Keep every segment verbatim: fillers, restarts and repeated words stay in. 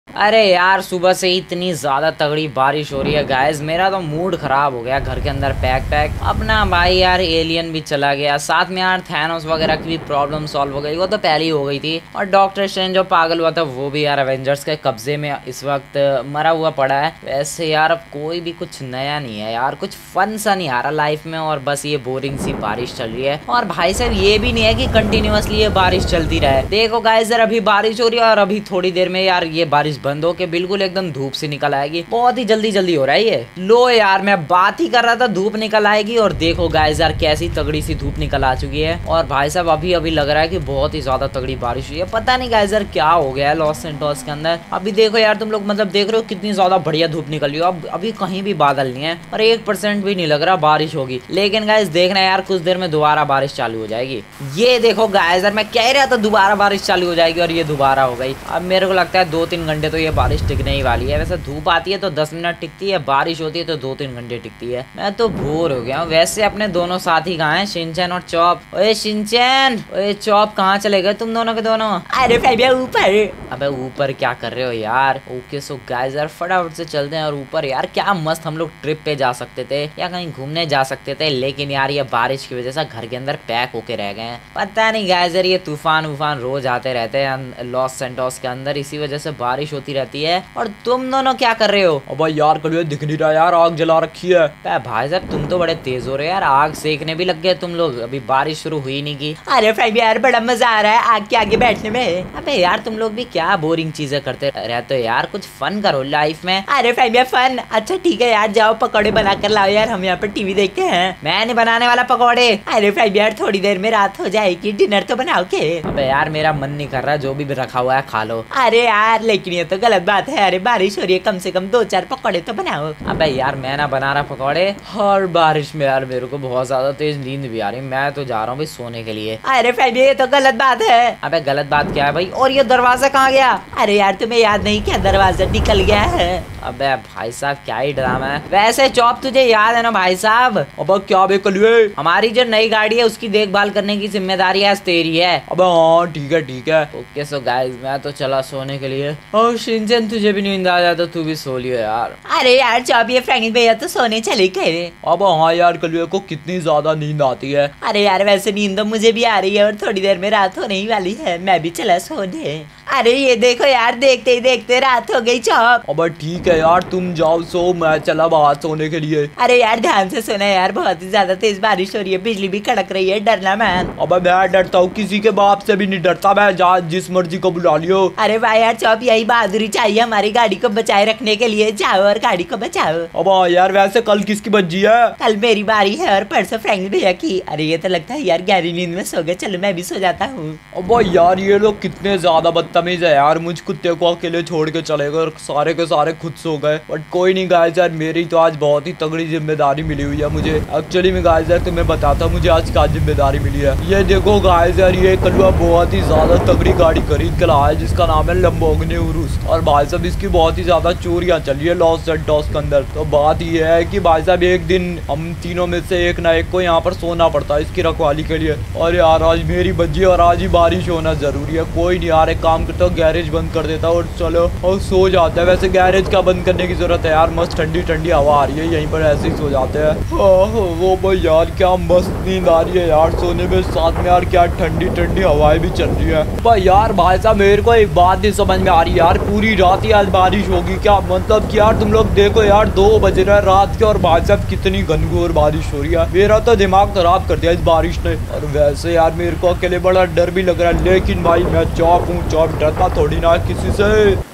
अरे यार सुबह से ही इतनी ज्यादा तगड़ी बारिश हो रही है गाइस, मेरा तो मूड खराब हो गया। घर के अंदर पैक पैक अपना भाई यार एलियन भी चला गया, साथ में यार थैनोस वगैरह की भी प्रॉब्लम सॉल्व हो गई, वो तो पहले ही हो गई थी। और डॉक्टर स्ट्रेंज जो पागल हुआ था वो भी यार एवेंजर्स के कब्जे में इस वक्त मरा हुआ पड़ा है। वैसे यार अब कोई भी कुछ नया नहीं है यार, कुछ फन सा नहीं आ रहा लाइफ में, और बस ये बोरिंग सी बारिश चल रही है। और भाई साहब ये भी नहीं है कि कंटिन्यूअसली ये बारिश चलती रहे। देखो गाइस यार अभी बारिश हो रही है और अभी थोड़ी देर में यार ये बारिश बंद हो के बिल्कुल एकदम धूप सी निकल आएगी। बहुत ही जल्दी जल्दी हो रहा है ये। लो यार मैं बात ही कर रहा था धूप निकल आएगी, और देखो गाइस यार कैसी तगड़ी सी धूप निकल आ चुकी है। और भाई साहब अभी अभी लग रहा है कि बहुत ही ज्यादा तगड़ी बारिश हुई है। पता नहीं गाइस यार क्या हो गया है लॉस सेंटोस के अंदर। अभी देखो यार तुम लोग मतलब देख रहे हो कितनी ज्यादा बढ़िया धूप निकल रही है। अब अभी कहीं भी बादल नहीं है और एक परसेंट भी नहीं लग रहा बारिश होगी। लेकिन गाइस देखना यार कुछ देर में दोबारा बारिश चालू हो जाएगी। ये देखो गाइस यार मैं कह रहा था दोबारा बारिश चालू हो जाएगी और ये दोबारा हो गई। अब मेरे को लगता है दो तीन घंटे तो ये बारिश टिकने ही वाली है। वैसे धूप आती है तो दस मिनट टिकती है, बारिश होती है तो दो तीन घंटे टिकती है। मैं तो बोर हो गया हूँ। वैसे अपने दोनों साथी कहाँ हैं, शिनचैन और चॉप? ओए शिनचैन, ओए चॉप कहाँ चले गए तुम दोनों के दोनों? अरे भैया ऊपर। अबे ऊपर क्या कर रहे हो यार? ओके सो गाइस यार फटाफट से चलते हैं और ऊपर यार क्या मस्त हम लोग ट्रिप पे जा सकते थे या कहीं घूमने जा सकते थे, लेकिन यार ये बारिश की वजह से घर के अंदर पैक होके रह गए हैं। पता नहीं गाइस यार ये तूफान वूफान रोज आते रहते हैं लॉस सेंटोस के अंदर, इसी वजह से बारिश होती रहती है। और तुम दोनों क्या कर रहे हो? अब यार कल दिख नहीं रहा यार, आग जला रखी है। भाई साहब तुम तो बड़े तेज हो रहे हो यार, आग सेकने भी लग गए तुम लोग, अभी बारिश शुरू हुई नहीं की। अरे भाई यार बड़ा मजा आ रहा है आग के आगे बैठने में। अबे यार तुम लोग भी क्या बोरिंग चीजें करते रहते हो यार, कुछ फन करो लाइफ में। अरे भाई यार फन, अच्छा ठीक है यार जाओ पकौड़े बना कर लाओ यार, हम यहाँ पर टीवी देखते हैं। मैं नहीं बनाने वाला पकौड़े। अरे भाई यार थोड़ी देर में रात हो जाएगी, डिनर तो बनाओ के। अबे यार मेरा मन नहीं कर रहा, जो भी रखा हुआ है खा लो। अरे यार लेकिन ये तो गलत बात है। अरे बारिश हो रही है, कम से कम दो चार पकौड़े तो बनाओ। अबे यार मैं ना बना रहा पकौड़े, और बारिश में यार मेरे को बहुत ज्यादा तेज नींद भी आ रही, मैं तो जा रहा हूँ भाई सोने के लिए। अरे भाई ये तो गलत बात है। अबे गलत बात क्या है भाई? और ये दरवाजा कहाँ गया? अरे यार तुम्हें याद नहीं क्या दरवाजा निकल गया है? अबे भाई साहब क्या ही ड्रामा है। वैसे चॉप तुझे याद है ना भाई साहब? अब क्या बे कलुए? हमारी जो नई गाड़ी है उसकी देखभाल करने की जिम्मेदारी आज तेरी है। अब हाँ ठीक है ठीक है। ओके सो गाइस मैं तो चला सोने के लिए। और शिनचैन तुझे भी नींद आ जाता तू भी सो लियो यार। अरे यार चॉप ये फ्रैंक भैया तो सोने चले गए। अब हाँ यार कलुए को कितनी ज्यादा नींद आती है। अरे यार वैसे नींद तो मुझे भी आ रही है और थोड़ी देर में रात होने ही वाली है, मैं भी चला सोने। अरे ये देखो यार देखते ही देखते रात हो गई चॉप। अब ठीक है यार तुम जाओ सो, मैं चला बाहर सोने के लिए। अरे यार ध्यान से सोना यार, बहुत ही ज्यादा तेज बारिश हो रही है, बिजली भी कड़क रही है, डरना मैन। अब मैं डरता हूँ, किसी के बाप से भी नहीं डरता मैं, जा जिस मर्जी को बुला लियो। अरे भाई यार चॉप यही बहादुरी चाहिए हमारी गाड़ी को बचाए रखने के लिए, जाओ और गाड़ी को बचाओ। अब यार वैसे कल किसकी बज्जी है? कल मेरी बारी है और परसों फ्रैंक भैया की। अरे ये तो लगता है यार गहरी नींद में सो गए, चलो मैं भी सो जाता हूँ। अब यार ये लोग कितने ज्यादा बदतमीज है यार, मुझ कुत्ते को अकेले छोड़ के चले गए और सारे के सारे खुद सो गए। बट कोई नहीं गाइस यार, मेरी तो आज बहुत ही तगड़ी जिम्मेदारी मिली हुई है मुझे। एक्चुअली में गाइस यार तुम्हें बताता मुझे आज क्या जिम्मेदारी मिली है। ये देखो गाइस यार ये कलुआ बहुत ही ज्यादा तगड़ी गाड़ी खरीद कर आया है जिसका नाम है लंबोर्गिनी उरुस, और भाई साहब इसकी बहुत ही ज्यादा चोरियां चल रही है लॉस सेंटोस के अंदर। तो बात ये है कि भाई साहब एक दिन हम तीनों में से एक ना एक को यहाँ पर सोना पड़ता है इसकी रखवाली के लिए। और यार आज मेरी बज्जी और आज ही बारिश होना जरूरी है। कोई नहीं यार एक काम करता हूँ, गैरेज बंद कर देता और चलो और सो जाता है। वैसे गैरेज का बंद करने की जरूरत है यार, मस्त ठंडी ठंडी हवा आ रही है, यहीं पर ऐसे ही सो जाते हैं। वो भाई यार क्या मस्त नींद आ रही है यार सोने में, साथ में यार क्या ठंडी ठंडी हवाएं भी चल रही है। भाई यार भाई साहब मेरे को एक बात नहीं समझ में आ रही यार, पूरी रात ही आज बारिश होगी क्या? मतलब कि यार तुम लोग देखो यार दो बज रहे हैं रात के और भाई साहब कितनी घनघोर बारिश हो रही है। मेरा तो दिमाग खराब कर दिया इस बारिश ने। और वैसे यार मेरे को अकेले बड़ा डर भी लग रहा है, लेकिन भाई मैं चौप हूँ, चौप डरता थोड़ी ना किसी से।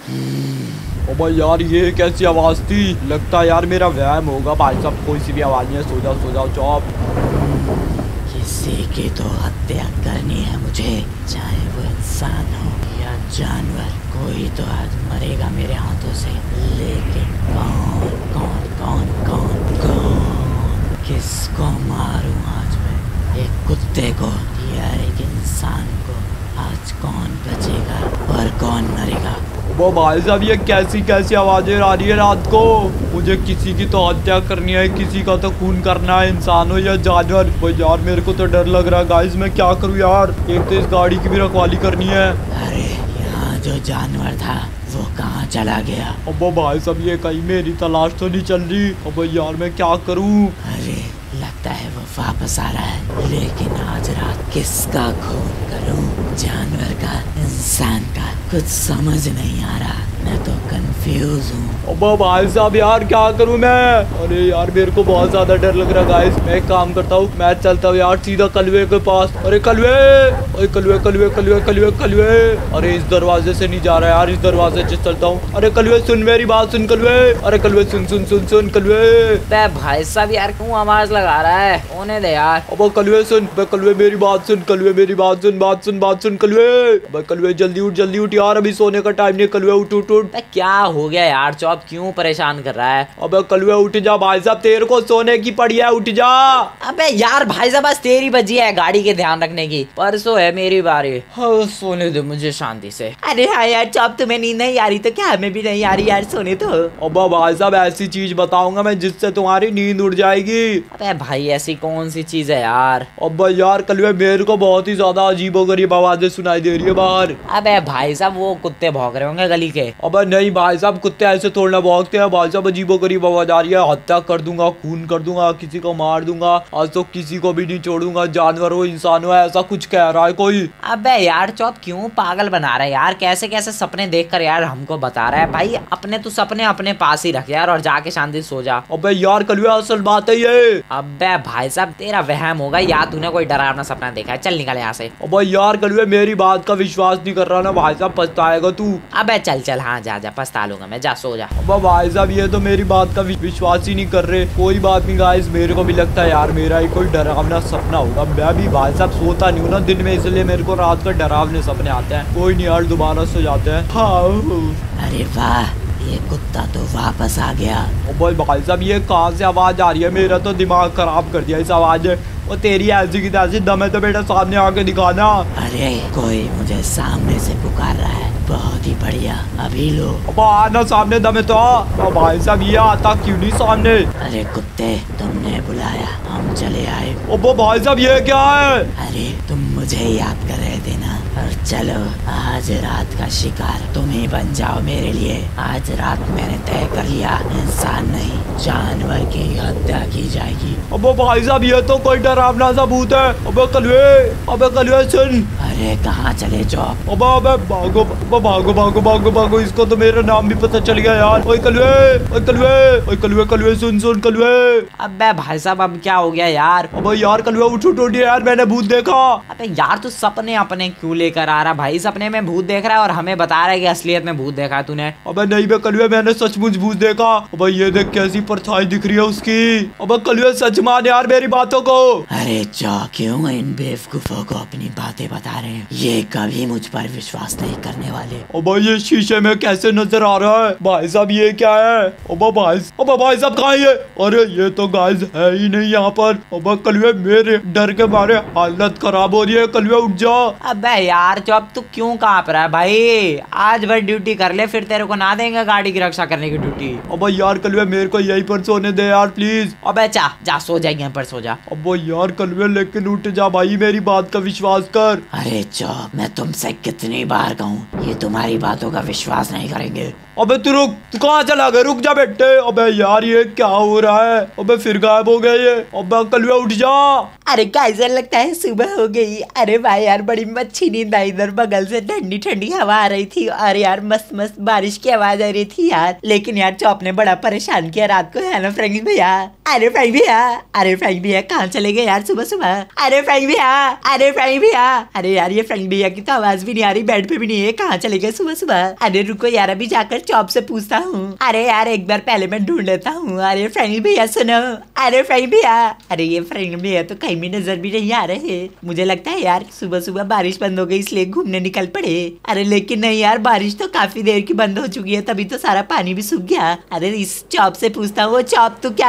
ओ भाई यार ये कैसी आवाज थी? लगता है यार मेरा व्यायाम होगा। भाई साहब कोई सी भी आवाज नहीं है, सो जाओ सो जाओ चौप। किसी की तो हत्या करनी है मुझे, चाहे वो इंसान हो या जानवर, कोई तो आज मरेगा मेरे हाथों से। लेकिन कौन कौन कौन कौन कौन किसको मारूं आज मैं? एक कुत्ते को या एक इंसान को? आज कौन बचेगा और कौन मरेगा? वो भाई साहब ये कैसी कैसी आवाजें आ रही है रात को? मुझे किसी की तो हत्या करनी है, किसी का तो खून करना है, इंसान हो या जानवर। वो यार मेरे को तो डर लग रहा है गाइस, मैं क्या करूं यार? एक तो इस गाड़ी की भी रखवाली करनी है। अरे यहाँ जो जानवर था वो कहाँ चला गया? अब भाई साहब ये कहीं मेरी तलाश तो नहीं चल रही। अब यार मैं क्या करूं? अरे लगता है वो वापस आ रहा है, लेकिन आज रात किसका खून करूं? जानवर का, इंसान का, कुछ समझ नहीं आ रहा। मैं तो कंफ्यूज हूँ। अब भाई साहब यार क्या करूं मैं? अरे यार मेरे को बहुत ज्यादा डर लग रहा है गाइस। मैं एक काम करता हूँ, मैं चलता हूँ यार सीधा कलवे के पास। अरे कलवे, अरे कलवे कलवे कलवे कलवे कलवे। अरे इस दरवाजे से नहीं जा रहा यार, इस दरवाजे से चलता हूँ। अरे कलवे सुन मेरी बात, सुन कलवे। अरे कलवे सुन सुन सुन सुन कलवे। बे भाई साहब यार क्यों आवाज लगा रहा है? होने दे यार। अब कलवे सुन, बे कलवे मेरी बात सुन, कलवे मेरी बात सुन, बात सुन बात सुन कलवे। बे कलवे जल्दी उठ जल्दी उठ यार, अभी सोने का टाइम नहीं। कलवे उठ उठ उठ। क्या हो गया यार चौप, क्यों परेशान कर रहा है? अबे कलवे उठ जा भाई साहब, तेरे को सोने की पड़ी है, उठ जा। अबे यार भाई साहब बस तेरी बजी है गाड़ी के ध्यान रखने की, परसों है मेरी बारी। हाँ सोने दे मुझे शांति से। अरे हाँ यार चौप, तुम्हें नींद नहीं आ रही तो क्या हमें भी नहीं आ रही यार, सोने तो। अबे भाई साहब ऐसी चीज बताऊंगा मैं जिससे तुम्हारी नींद उड़ जाएगी। अबे भाई ऐसी कौन सी चीज है यार? अबे यार कलवे मेरे को बहुत ही ज्यादा अजीबोगरीब आवाजें सुनाई दे रही है बाहर। अबे भाई साहब वो कुत्ते भौंक रहे होंगे गली के। अबे नहीं भाई साहब, कुत्ते ऐसे थोड़ा भौंकते हैं भाई साहब, अजीबोगरीब आवाज आ रही है। हत्या कर दूंगा, खून कर दूंगा, किसी को मार दूंगा, आज तो किसी को भी नहीं छोड़ूंगा, जानवर हो इंसान हो, ऐसा कुछ कह रहा है कोई। अबे यार चौप क्यों पागल बना रहा है यार, कैसे कैसे सपने देख कर यार हमको बता रहा है भाई। अपने तू सपने अपने पास ही रख यार और जाके शांति सो जा। अबे यार कलवे असल बात है ये। अबे भाई साहब तेरा वहम होगा या तूने कोई डरावना सपना देखा है? चल निकल यहाँ से। अबे यार कलवे मेरी बात का विश्वास नहीं कर रहा ना भाई साहब, पछताएगा तू। अबे चल चल हाँ जा जा, पछता लूंगा मैं, जा सो जा। अबे भाई साहब ये तो मेरी बात का विश्वास ही नहीं कर रहे। कोई बात नहीं गाइस, मेरे को भी लगता है यार मेरा ही कोई डरावना सपना होगा। मैं भी भाई साहब सोता नहीं हूँ ना दिन में, इसलिए मेरे को रात को डरावने सपने आते हैं। कोई नहीं यार दोबारा सो जाते हैं। हाँ अरे वाह ये कुत्ता तो वापस आ गया। ओ भाई साहब ये कहाँ से आवाज आ रही है? मेरा तो दिमाग खराब कर दिया इस आवाज ने। और तेरी ऐसी की तैसी दम है तो बेटा सामने आके दिखाना। अरे कोई मुझे सामने से पुकार रहा है, बहुत ही बढ़िया, अभी लो। अब आना सामने, दम है तो आ। भाई साहब ये आता क्यों नहीं सामने? अरे कुत्ते तुमने बुलाया, हम चले आए। ओ भाई साहब ये क्या है? अरे तुम मुझे याद कर रहे थे ना, और चलो आज रात का शिकार तुम ही बन जाओ मेरे लिए। आज रात मैंने तय कर लिया, इंसान नहीं जानवर की हत्या की जाएगी। अब भाई साहब ये तो कोई डरावना सा भूत है। अबे कलवे, अबे कलवे सुन। अरे कहाँ चले जाओ? अबे अबे भागो भागो भागो भागो भागो, इसको तो मेरा नाम भी पता चल गया यार। ओए कलवे, ओए कलवे, ओए कलवे कलवे सुन सुन कलवे। अबे भाई साहब अब क्या हो गया यार? अबे यार कलवे उठ उठ उठ यार, मैंने भूत देखा। अबे यार तू सपने अपने क्यों लेकर आ रहा भाई? सपने में भूत देख रहा है और हमें बता रहा है कि असलियत में भूत देखा है तूने। अबे नहीं बे कलवे, मैंने सचमुच भूत देखा। अबे ये देख कैसी परछाई दिख रही है उसकी। अबे कलवे सच मान यार मेरी बातों को। अरे जा क्यों इन बेवकूफों को अपनी बातें बता रहे हैं? ये कभी मुझ पर विश्वास नहीं करने वाले। अबे ये शीशे में कैसे नजर आ रहा है? भाई साहब ये क्या है? अबे भाई अबे भाई साहब कहाँ है ये? अरे ये तो गाइस है ही नहीं यहाँ पर। अबे कलवे मेरे डर के मारे हालत खराब हो रही है। कलवे उठ जा। अबे यार जो अब तू क्यों कांप रहा है भाई? आज भर ड्यूटी कर ले, फिर तेरे को ना देंगे गाड़ी की रक्षा करने की ड्यूटी। अबे यार कलवे मेरे को यहीं पर सोने दे यार प्लीज। अबे जा जा सो जा, यहाँ पर सो जा। अबे यार कलवे लेकिन उठ जा भाई, मेरी बात का विश्वास कर। अरे चौप मैं तुमसे कितनी बार कहूँ, ये तुम्हारी बातों का विश्वास नहीं करेंगे। अबे तू रुक, तू कहाँ चला गया? रुक जा बेटे। अबे यार ये क्या हो रहा है? अबे फिर गायब हो गया ये। अबे कलवे उठ जा। अरे कैसा लगता है सुबह हो गई? अरे भाई यार बड़ी अच्छी नींद आई, इधर बगल से ठंडी ठंडी हवा आ रही थी। अरे यार मस्त मस्त बारिश की आवाज आ रही थी यार। लेकिन यार चौप ने बड़ा परेशान किया रात को, है ना फ्रैंक भैया? अरे फ्रैंक भैया, अरे फ्रैंक भैया कहाँ चले गए यार सुबह सुबह? अरे फ्रैंक भैया, अरे फ्रैंक भैया, अरे यार ये फ्रैंक भैया की तो आवाज भी नहीं आ रही, बेड पे भी नहीं है, कहाँ चले गए सुबह सुबह? अरे रुको यार अभी जाकर चौप से पूछता हूँ। अरे यार एक बार पहले मैं ढूंढ लेता हूँ। अरे फ्रैंक भैया सुनो, अरे फ्रैंक भैया, अरे ये फ्रैंक भैया तो कहीं भी नजर भी नहीं आ रहे। मुझे लगता है यार सुबह सुबह बारिश बंद हो गई इसलिए घूमने निकल पड़े। अरे लेकिन नहीं यार, बारिश तो काफी देर की बंद हो चुकी है, तभी तो सारा पानी भी सूख गया। अरे इस चौप से पूछता हूँ, वो चौप तू क्या कर रहा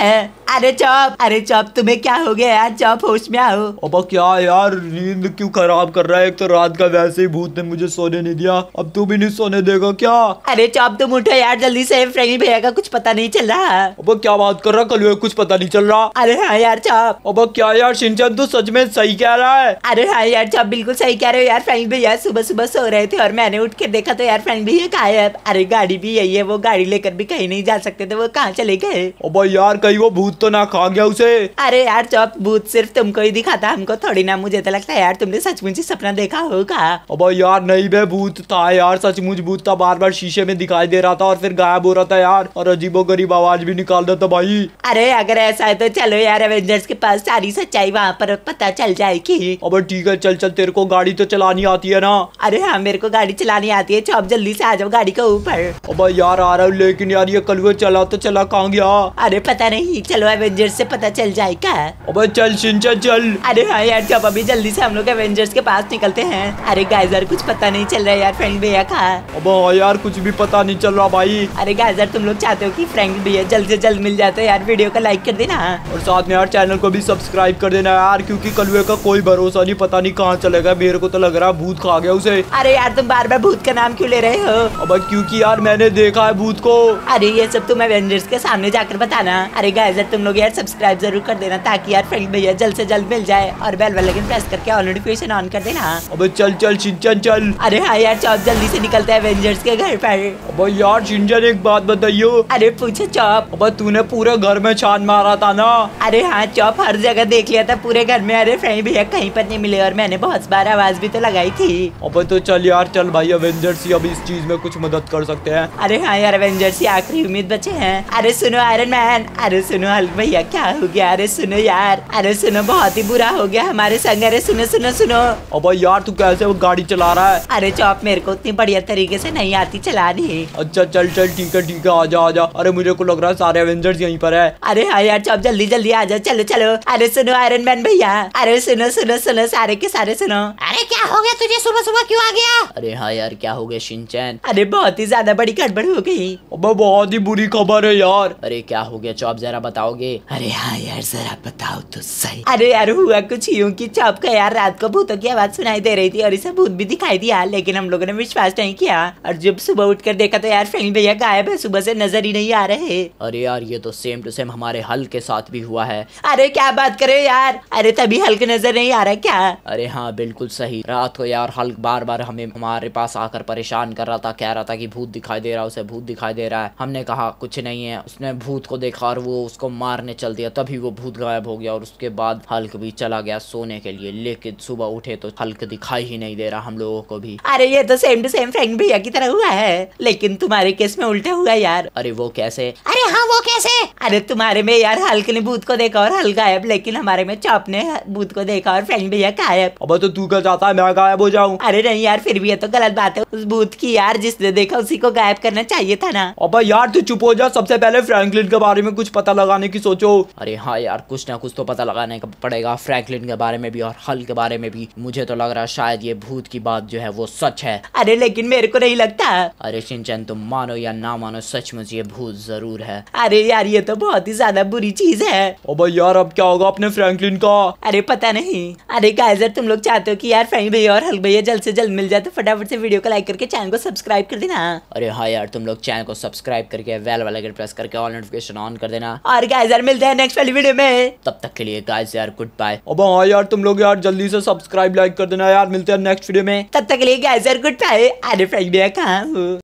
हैं। अरे चौप, अरे चौप तुम्हें क्या हो गया यार? चौप होश में आओ। अब क्या यार, नींद क्यों खराब कर रहा है? एक तो रात का वैसे ही भूत ने मुझे सोने नहीं दिया, अब तू भी नहीं सोने देगा क्या? अरे चौप तुम उठो यार जल्दी से, फ्रेंकी भैया का कुछ पता नहीं चल रहा। अब क्या बात कर रहा, कल कुछ पता नहीं चल रहा? अरे हाँ यार चौप। अब क्या यार शिनचैन, तू सच में सही कह रहा है? अरे हाँ यार चौप बिल्कुल सही कह रहे हो यार। फ्रेंकी भैया सुबह सुबह सो रहे थे और मैंने उठ के देखा तो यार फ्रेंकी भैया गायब। अरे गाड़ी भी यही है, वो गाड़ी लेकर भी कहीं नहीं जा सकते थे, वो कहाँ चले गए? अब यार कहीं वो भूत तो ना खा गया उसे? अरे यार चौप भूत सिर्फ तुमको ही दिखाता, हमको थोड़ी ना। मुझे तो लगता है यार तुमने सचमुच ही सपना देखा होगा। अब यार नहीं बे, भूत था यार, सचमुच भूत था, बार बार शीशे में दिखाई दे रहा था और फिर गायब हो रहा था यार, और अजीबोगरीब आवाज भी निकाल रहा था भाई। अरे अगर ऐसा है तो चलो यार एवेंजर्स के पास, सारी सच्चाई वहाँ पर पता चल जाएगी। अब ठीक है, चल चल, तेरे को गाड़ी तो चलानी आती है ना? अरे हाँ मेरे को गाड़ी चलानी आती है। चौप जल्दी से आ जाओ गाड़ी के ऊपर। अब यार आ रहा हूँ, लेकिन यार ये कलुआ चला तो चला कहाँ गया? अरे पता नहीं, चलो एवेंजर्स से पता चल जाएगा। अबे चल शिनचैन चल। अरे हाँ यार चौप अभी जल्दी से हम लोग एवेंजर्स के पास निकलते हैं। अरे गाइजर कुछ पता नहीं चल रहा है यार फ्रेंक भैया का। अब हाँ यार कुछ भी पता नहीं चल रहा भाई। अरे गाइजर तुम लोग चाहते हो कि फ्रेंक भैया जल्द से जल्द मिल जाते यार, वीडियो को लाइक कर देना और साथ में यार चैनल को भी सब्सक्राइब कर देना यार, क्योंकि कलुए का कोई भरोसा नहीं, पता नहीं कहाँ चलेगा। मेरे को तो लग रहा है भूत खा गया उसे। अरे यार तुम बार बार भूत का नाम क्यों ले रहे हो? अब क्योंकि यार मैंने देखा है भूत को। अरे ये सब तुम एवेंजर्स के सामने जाकर बताना। अरे गाइजर तुम लोग यार सब्सक्राइब जरूर कर देना ताकि यार फ्रेंक भैया जल्द से जल्द मिल जाए, और बेल वाइकन प्रेस करके ऑल नोटिफिकेशन ऑन कर देना। अबे चल चल शिनचैन चल। अरे हाँ यार चौप जल्दी से निकलते हैं एवेंजर्स के घर पर। अब यार शिनचैन एक बात बताइयो। अरे पूछो चौप। अब तूने पूरे घर में छान मारा था ना? अरे हाँ चौप हर जगह देख लिया था पूरे घर में। अरे फ्रेंक भैया कहीं पर नहीं मिले और मैंने बहुत बार आवाज भी तो लगाई थी। अब तो चल यार चल भाई, एवेंजर्स ही अब इस चीज में कुछ मदद कर सकते हैं। अरे हाँ यार एवेंजर्स ही आखिरी उम्मीद बचे हैं। अरे सुनो आयरन मैन, अरे सुनो हल्क भैया क्या हो गया? अरे सुनो यार, अरे सुनो बहुत ही बुरा हो गया हमारे संग। अरे सुनो सुनो सुनो। अब यार तू कैसे वो गाड़ी चला रहा है? अरे चौप मेरे को उतनी बढ़िया तरीके से नहीं आती चलानी। अच्छा चल चल ठीक है ठीक है, आजा आजा। अरे मुझे को लग रहा है सारे एवेंजर्स यहीं पर है। अरे हाँ यार चौप जल्दी जल्दी आ जाओ, चलो चलो। अरे सुनो आयरन मैन भैया, अरे सुनो सुनो सुनो सारे के सारे सुनो। अरे क्या हो गया तुझे, सुबह सुबह क्यों आ गया? अरे हाँ यार क्या हो गया शिनचैन? अरे बहुत ही ज्यादा बड़ी गड़बड़ हो गई। अब बहुत ही बुरी खबर है यार। अरे क्या हो गया चौप, जरा बताओगे? अरे हाँ यार जरा बताओ तो सही। अरे यार हुआ कुछ यूं कि चौप का यार रात को भूतों की आवाज सुनाई दे रही थी और इसे भूत भी दिखाई दिया, लेकिन हम लोगों ने विश्वास नहीं किया। और जब सुबह उठकर देखा तो यार फ्रेंक भैया गायब है, सुबह से नजर ही नहीं आ रहे। अरे यार ये तो सेम टू सेम हमारे हल्क के साथ भी हुआ है। अरे क्या बात करे यार? अरे तभी हल्क नजर नहीं आ रहा क्या? अरे हाँ बिल्कुल सही। रात को यार हल्क बार बार हमें हमारे पास आकर परेशान कर रहा था, कह रहा था कि भूत दिखाई दे रहा है उसे, भूत दिखाई दे रहा है। हमने कहा कुछ नहीं है, उसने भूत को देखा और वो उसको मारने चल दिया, तभी वो भूत गायब हो गया और उसके बाद हल्क भी चला गया सोने के लिए। लेकिन सुबह उठे तो हल्क दिखाई ही नहीं दे रहा हम लोगों को भी। अरे ये तो सेम टू सेम फ्रेंक भैया की तरह हुआ है, लेकिन तुम्हारे केस में उल्टा हुआ यार। अरे वो कैसे? अरे हाँ वो कैसे? अरे तुम्हारे में यार हल्क ने भूत को देखा और हल्क गायब, लेकिन हमारे में चौप ने भूत को देखा और फ्रेंक भैया गायब। अब तो तू क्या चाहता है, मैं गायब हो जाऊं? अरे नहीं यार फिर भी ये तो गलत बात है। उस भूत की यार जिसने देखा उसी को गायब करना चाहिए था ना। अब यार तू चुप हो जा, सबसे पहले फ्रैंकलिन के बारे में कुछ पता लगाने की सोचो। अरे हाँ यार कुछ ना कुछ तो पता लगाने का पड़ेगा, फ्रैंकलिन के बारे में भी और हल्क के बारे में भी। मुझे तो लग रहा है शायद ये भूत की बात जो है वो सच है। अरे लेकिन मेरे को नहीं लगता। अरे शिनचैन तुम मानो या ना मानो, सचमुच ये भूत जरूर है। अरे यार ये तो बहुत ही ज्यादा बुरी चीज है। अब यार अब क्या होगा अपने फ्रैंकलिन का? अरे पता नहीं। अरे गाइजर तुम लोग चाहते हो कि यार फ्रेंक भैया और हल्क भैया जल्द से जल्द मिल जाए तो फटाफट से वीडियो को लाइक करके चैनल को सब्सक्राइब कर देना। अरे हाँ यार तुम लोग चैनल को सब्सक्राइब करके बेल वाला आइकन प्रेस करके ऑल नोटिफिकेशन ऑन कर देना। और गाइजर मिलते हैं नेक्स्ट वाली वीडियो में, तब तक के लिए गाइस यार गुड बाय। अब हाँ यार तुम लोग यार जल्दी से सब्सक्राइब लाइक कर देना यार, मिलते हैं नेक्स्ट वीडियो में। तब तक के लिए गाइजर गुड बाय। अरे फ्रेंक भैया कहाँ हो?